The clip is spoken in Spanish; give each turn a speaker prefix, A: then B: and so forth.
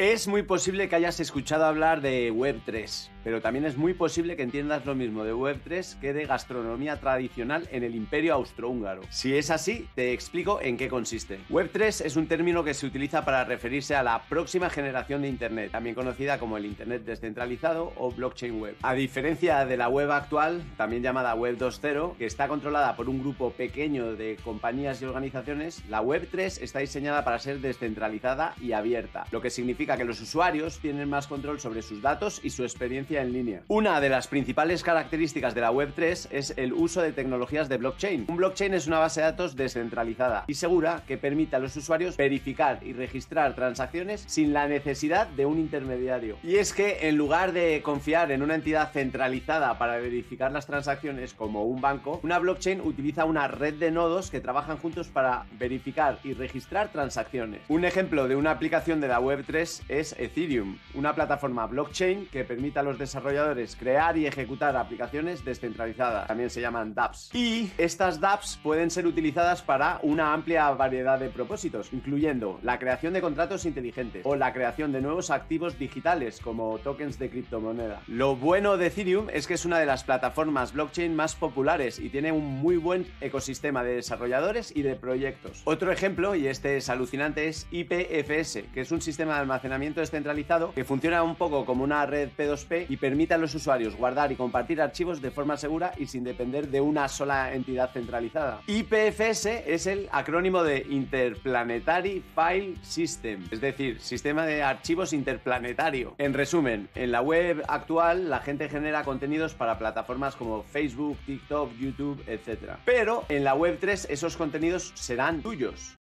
A: Es muy posible que hayas escuchado hablar de Web3, pero también es muy posible que entiendas lo mismo de Web3 que de gastronomía tradicional en el Imperio Austrohúngaro. Si es así, te explico en qué consiste. Web3 es un término que se utiliza para referirse a la próxima generación de Internet, también conocida como el Internet descentralizado o blockchain web. A diferencia de la web actual, también llamada Web 2.0, que está controlada por un grupo pequeño de compañías y organizaciones, la Web3 está diseñada para ser descentralizada y abierta, lo que significa que los usuarios tienen más control sobre sus datos y su experiencia en línea. Una de las principales características de la Web3 es el uso de tecnologías de blockchain. Un blockchain es una base de datos descentralizada y segura que permite a los usuarios verificar y registrar transacciones sin la necesidad de un intermediario. Y es que en lugar de confiar en una entidad centralizada para verificar las transacciones como un banco, una blockchain utiliza una red de nodos que trabajan juntos para verificar y registrar transacciones. Un ejemplo de una aplicación de la Web3 es Ethereum, una plataforma blockchain que permite a los desarrolladores crear y ejecutar aplicaciones descentralizadas, también se llaman dApps. Y estas dApps pueden ser utilizadas para una amplia variedad de propósitos, incluyendo la creación de contratos inteligentes o la creación de nuevos activos digitales como tokens de criptomoneda. Lo bueno de Ethereum es que es una de las plataformas blockchain más populares y tiene un muy buen ecosistema de desarrolladores y de proyectos. Otro ejemplo, y este es alucinante, es IPFS, que es un sistema de almacenamiento descentralizado que funciona un poco como una red P2P y permite a los usuarios guardar y compartir archivos de forma segura y sin depender de una sola entidad centralizada. IPFS es el acrónimo de Interplanetary File System, es decir, sistema de archivos interplanetario. En resumen, en la web actual la gente genera contenidos para plataformas como Facebook, TikTok, YouTube, etc. Pero en la Web3 esos contenidos serán tuyos.